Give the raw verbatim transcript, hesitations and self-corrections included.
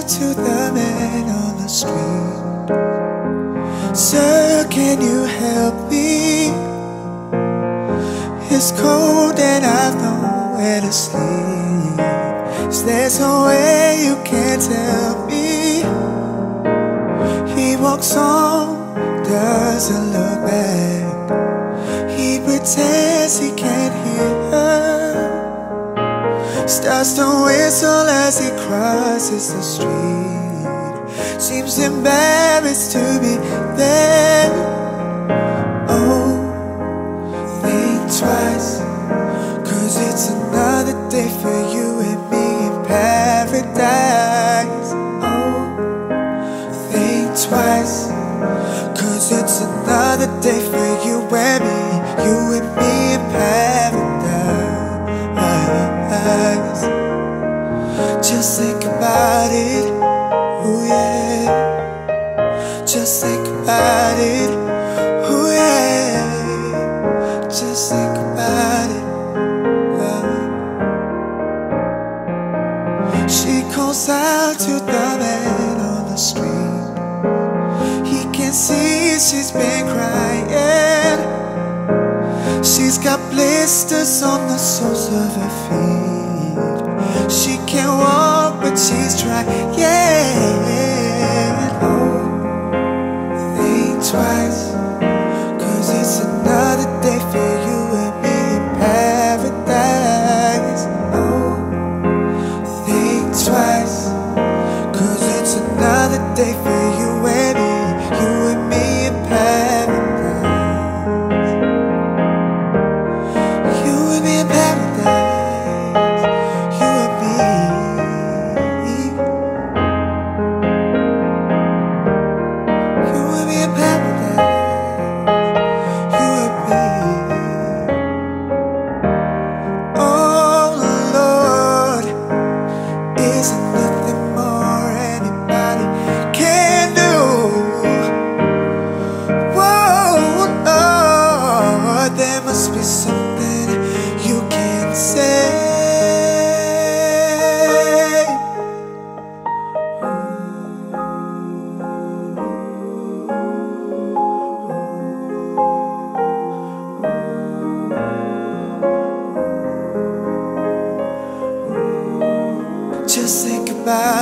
out to the man on the street. Sir, can you help me? It's cold and I've nowhere to sleep. Is there some way you can tell me? He walks on, doesn't look back. He pretends he can't hear her. Starts to whistle as he crosses the street. Seems embarrassed to be there. Oh, think twice, cause it's another day for you and me in paradise. Oh, think twice, cause it's another day for you and me, you and me in paradise. Just think about it, oh yeah. Just think about it, oh yeah. Just think about it, oh. She calls out to the man on the street. He can see she's been crying. She's got blisters on the soles of her feet. She can't walk but she's trying, yeah. Oh, think twice, cause it's another day for you and me in paradise. Oh, think twice, cause it's another day for you and me, you and me in paradise. You and me in paradise, you and me. You and me in paradise, you and me. Oh Lord, isn't nothing more anybody can do. Whoa, Lord, there must be something you can say. Just think about